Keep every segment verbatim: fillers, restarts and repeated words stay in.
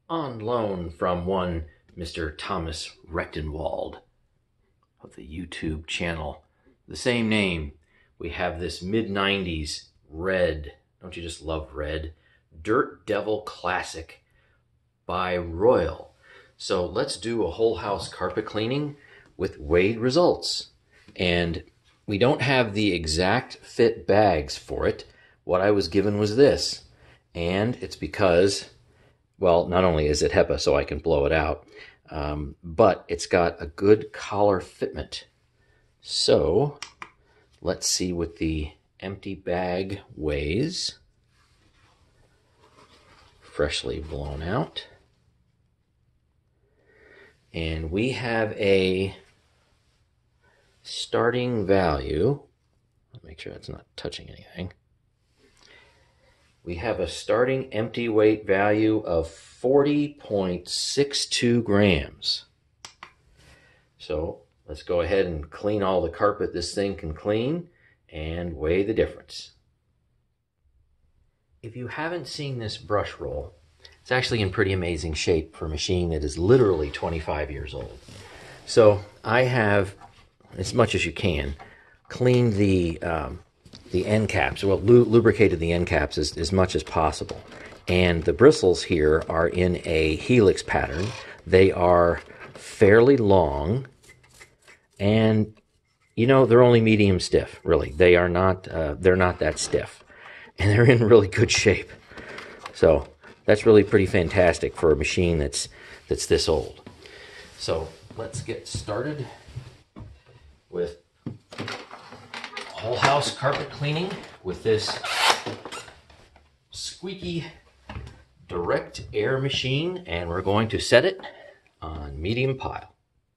on loan from one Mister Thomas Rechtenwald of the YouTube channel. The same name. We have this mid nineties red, don't you just love red? Dirt Devil Classic by Royal. So let's do a whole house carpet cleaning with weighed results. And we don't have the exact fit bags for it. What I was given was this. And it's because, well, not only is it HEPA so I can blow it out, um, but it's got a good collar fitment. So let's see what the empty bag weighs. Freshly blown out. And we have a starting value. I'll make sure that's not touching anything. We have a starting empty weight value of forty point six two grams. So let's go ahead and clean all the carpet this thing can clean and weigh the difference. If you haven't seen this brush roll, it's actually in pretty amazing shape for a machine that is literally twenty-five years old. So I have, as much as you can, cleaned the um, the end caps, well, lu lubricated the end caps as, as much as possible. And the bristles here are in a helix pattern. They are fairly long, and you know, they're only medium stiff, really. They are not, uh, they're not that stiff. And they're in really good shape. So that's really pretty fantastic for a machine that's that's this old. So let's get started with whole house carpet cleaning with this squeaky direct air machine, and we're going to set it on medium pile.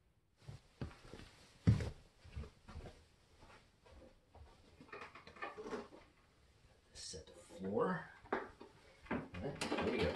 Set the floor. Here we go.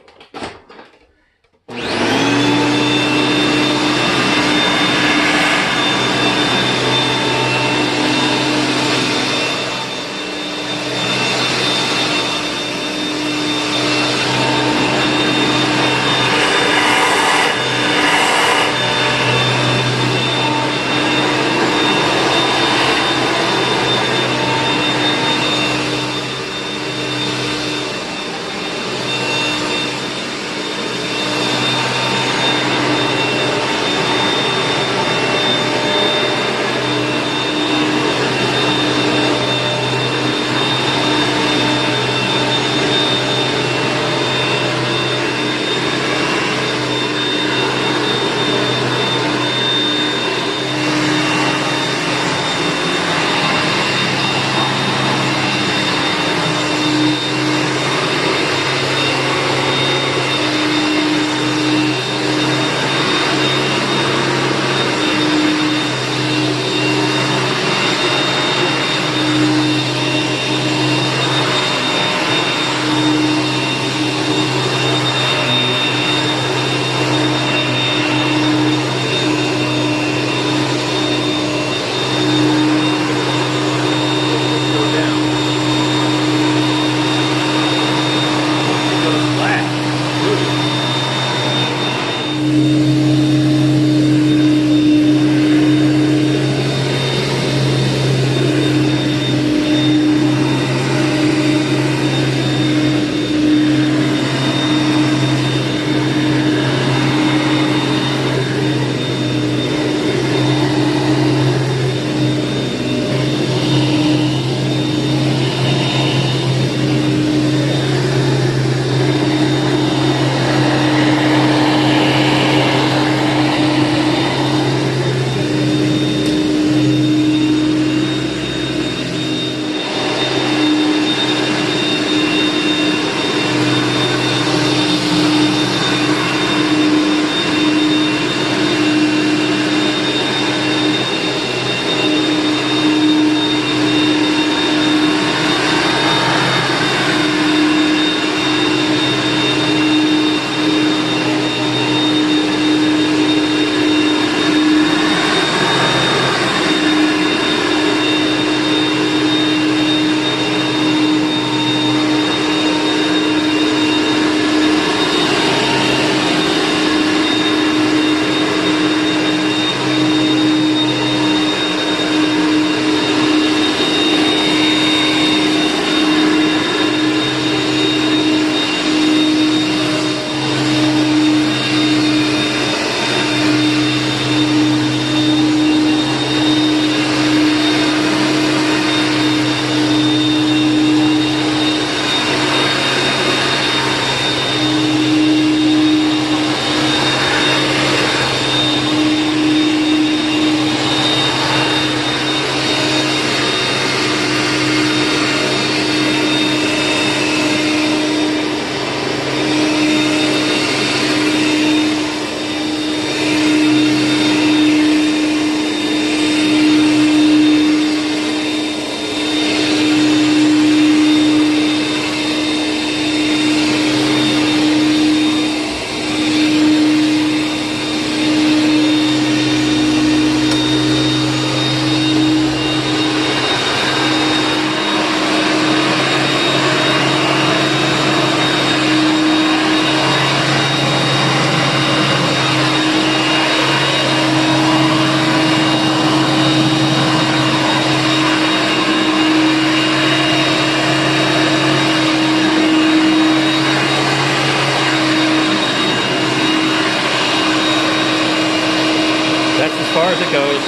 as it goes.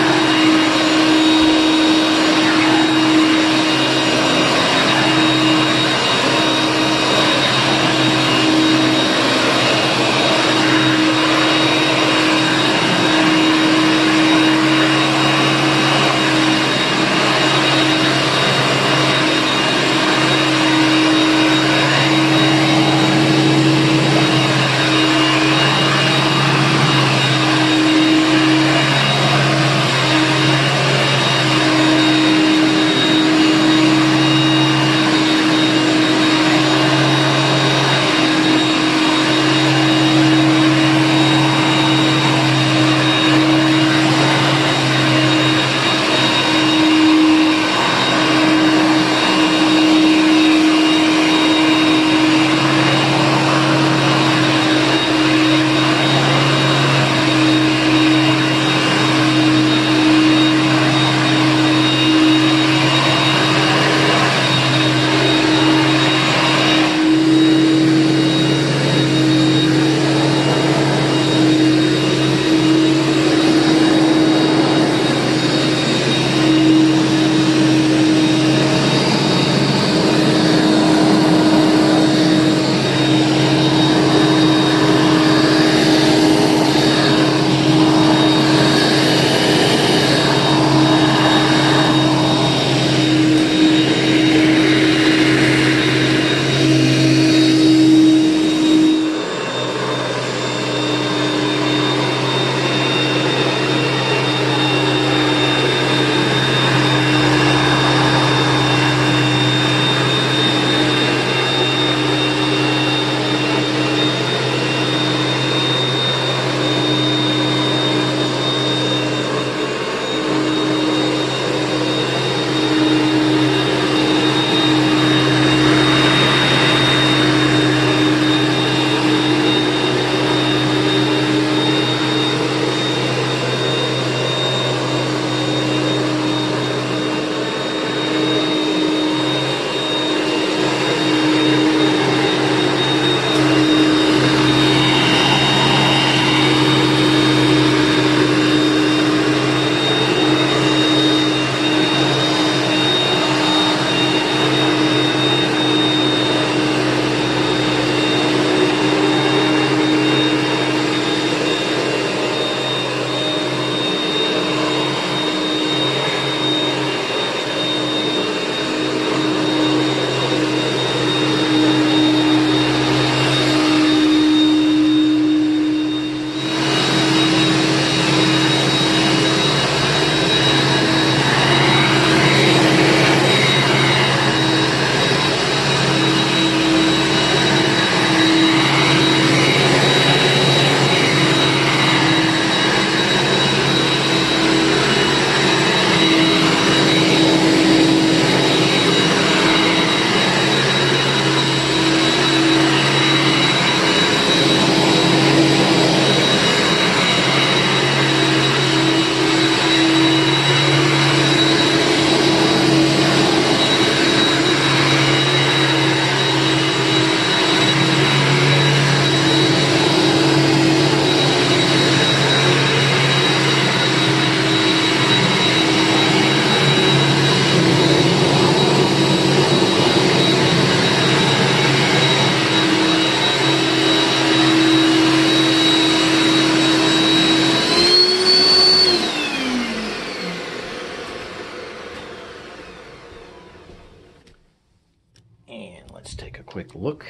quick look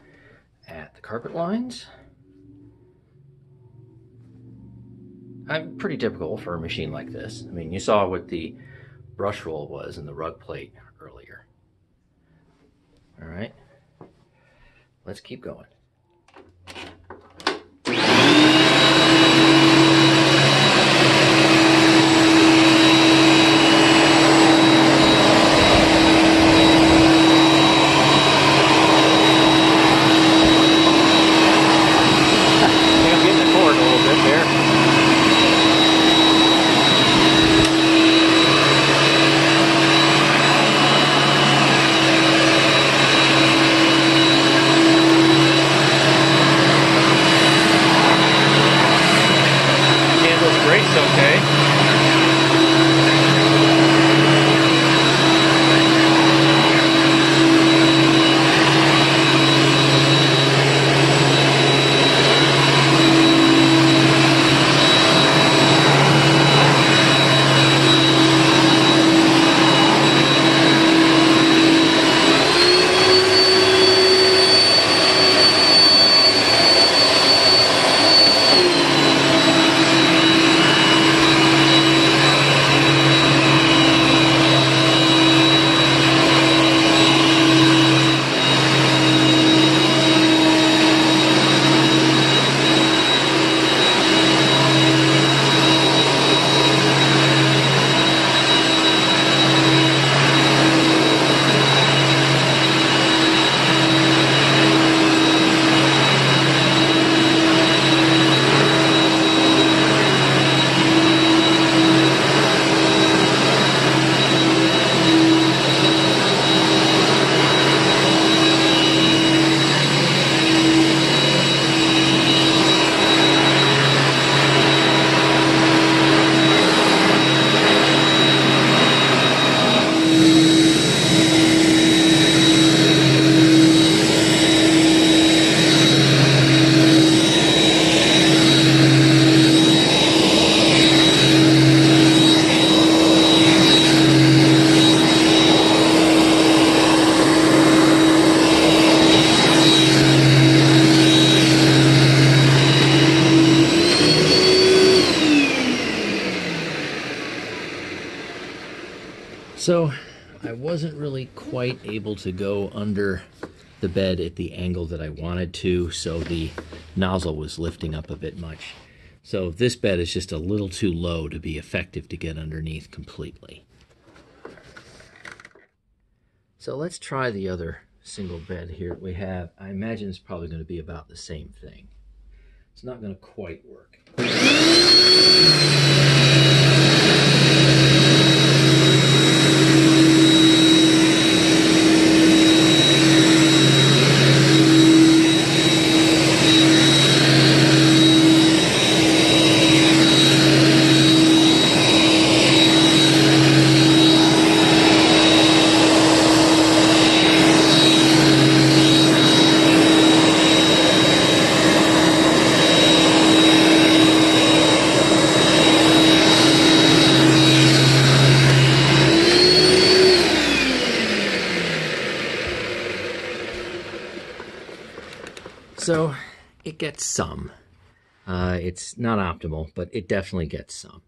at the carpet lines. I'm pretty typical for a machine like this. I mean, you saw what the brush roll was in the rug plate earlier. All right, let's keep going. Okay. So I wasn't really quite able to go under the bed at the angle that I wanted to, so the nozzle was lifting up a bit much. So this bed is just a little too low to be effective to get underneath completely. So let's try the other single bed here we have. I imagine it's probably going to be about the same thing. It's not going to quite work. So it gets some. Uh, it's not optimal, but it definitely gets some.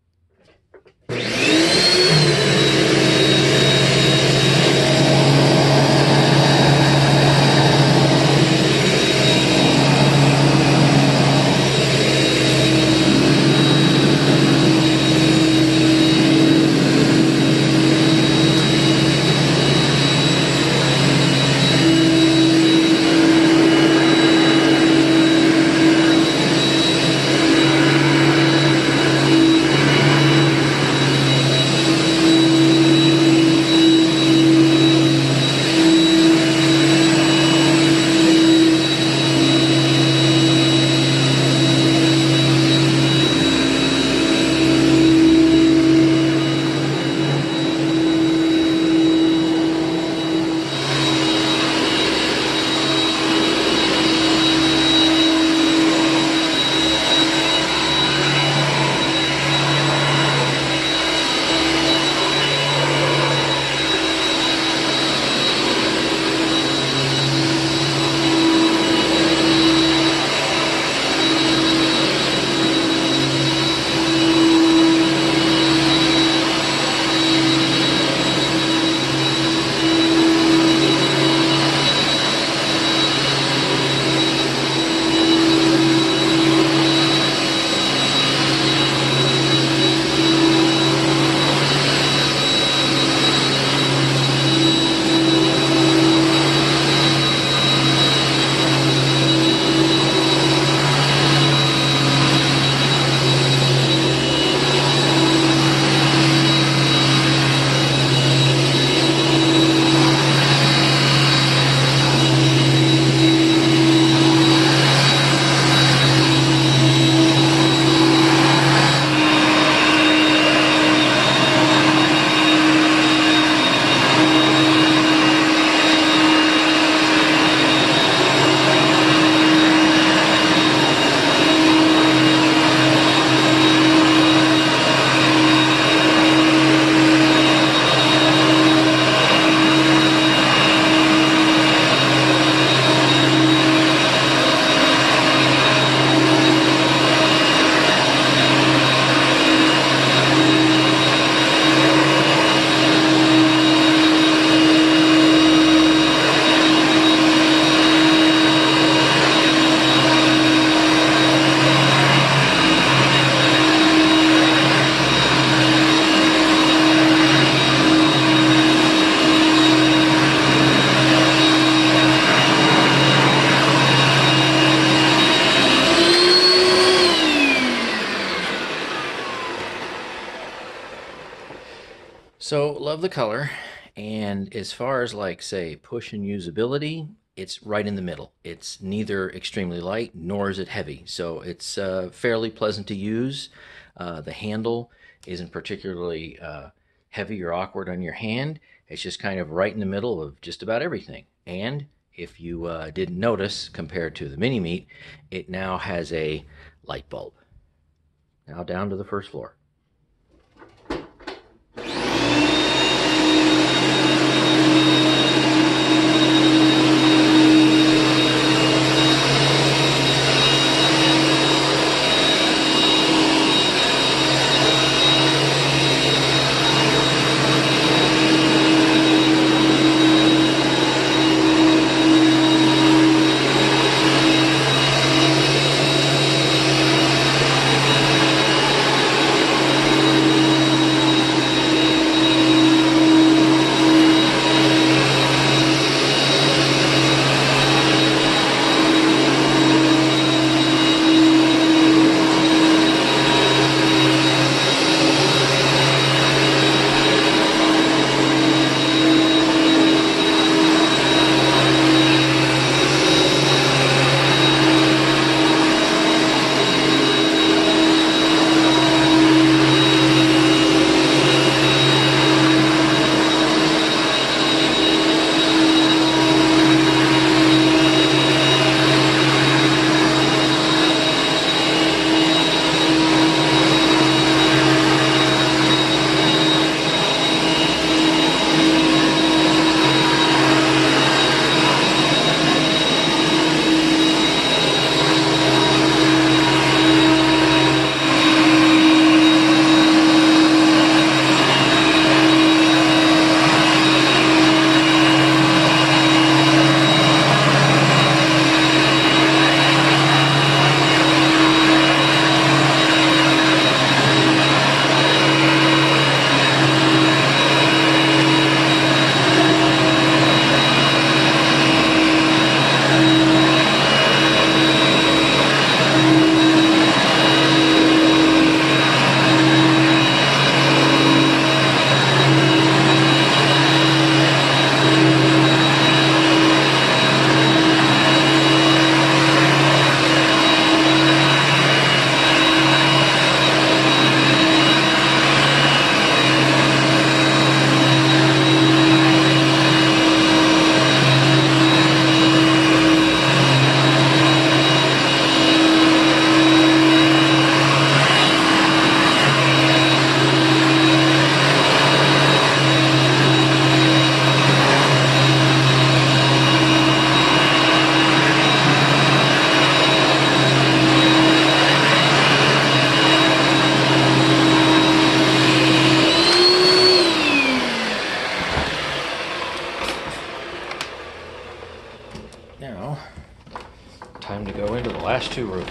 So love the color, and as far as like say push and usability, it's right in the middle. It's neither extremely light nor is it heavy, so it's uh, fairly pleasant to use. Uh, the handle isn't particularly uh, heavy or awkward on your hand. It's just kind of right in the middle of just about everything. And if you uh, didn't notice, compared to the Mini Meat, it now has a light bulb. Now down to the first floor. last two rooms.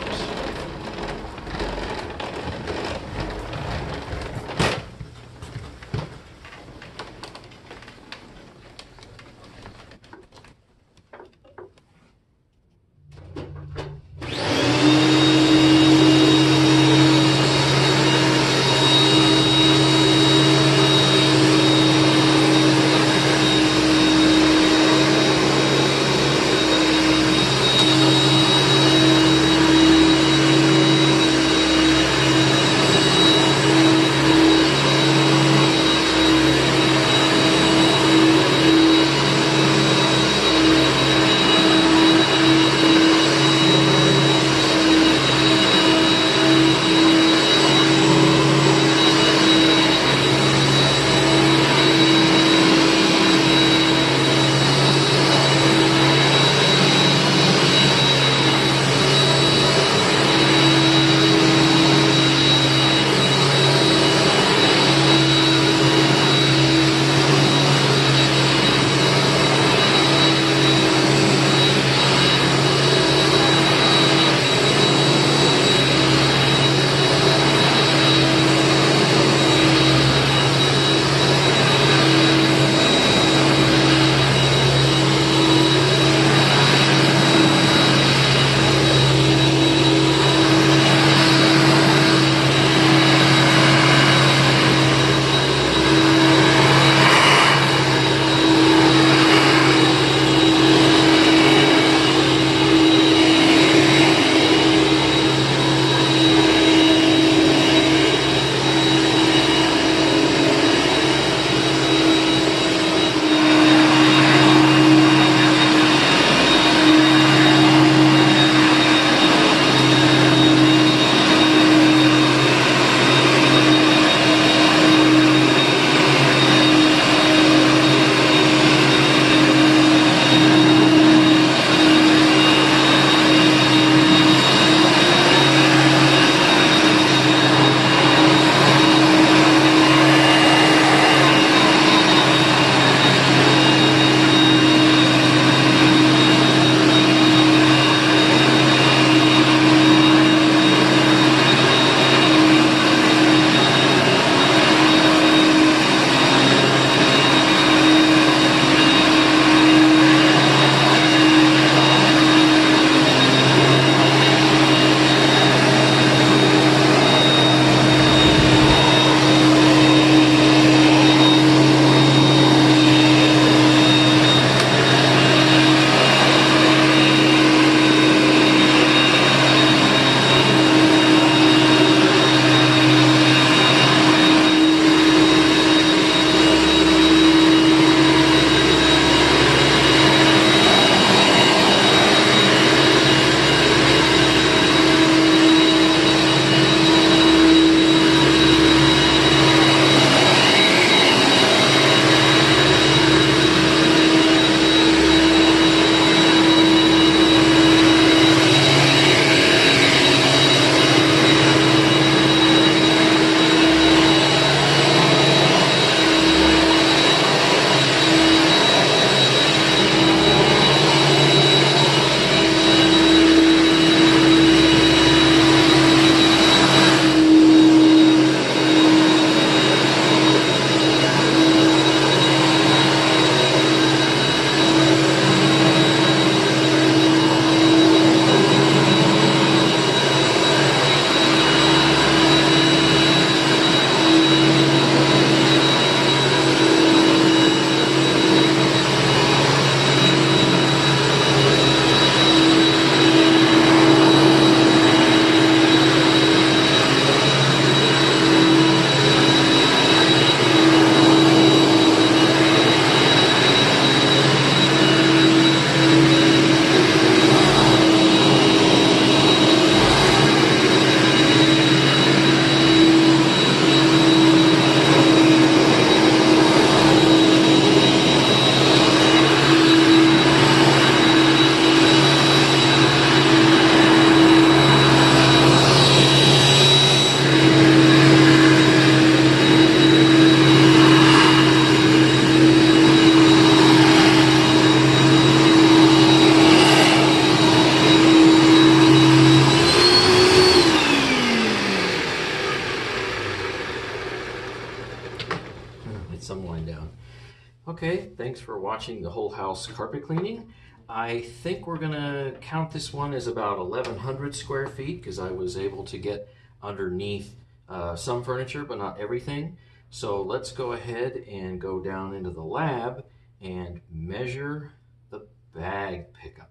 Okay, thanks for watching the whole house carpet cleaning. I think we're gonna count this one as about eleven hundred square feet because I was able to get underneath uh, some furniture, but not everything. So let's go ahead and go down into the lab and measure the bag pickup.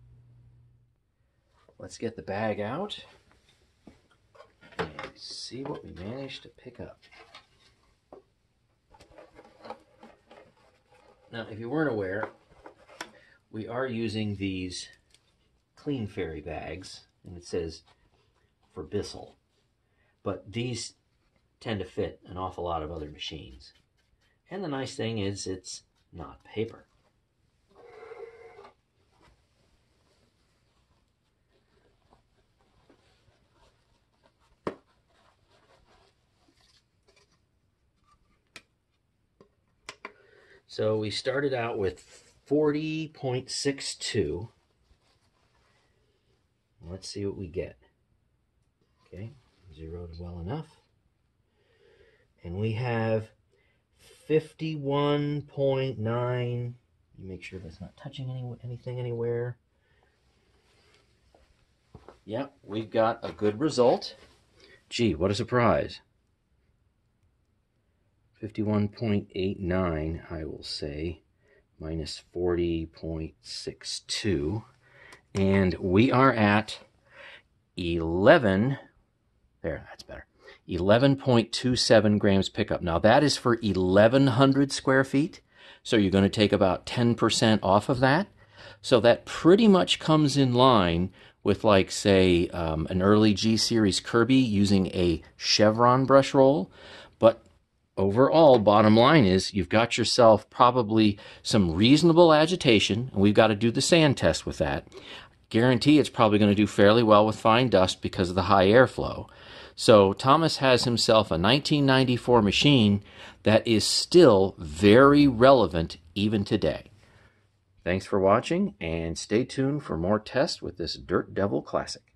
Let's get the bag out and see what we managed to pick up. Now, if you weren't aware, we are using these Clean Fairy bags, and it says for Bissell, but these tend to fit an awful lot of other machines. And the nice thing is it's not paper. So we started out with forty point six two. Let's see what we get. Okay, zeroed well enough. And we have fifty-one point nine. You make sure that's not touching any, anything anywhere. Yep, we've got a good result. Gee, what a surprise. fifty-one point eight nine, I will say, minus forty point six two. And we are at eleven, there, that's better, eleven point two seven grams pickup. Now that is for eleven hundred square feet, so you're going to take about ten percent off of that. So that pretty much comes in line with, like, say, um, an early G series Kirby using a chevron brush roll. But overall, bottom line is you've got yourself probably some reasonable agitation, and we've got to do the sand test with that. Guarantee it's probably going to do fairly well with fine dust because of the high airflow. So Thomas has himself a nineteen ninety-four machine that is still very relevant even today. Thanks for watching, and stay tuned for more tests with this Dirt Devil Classic.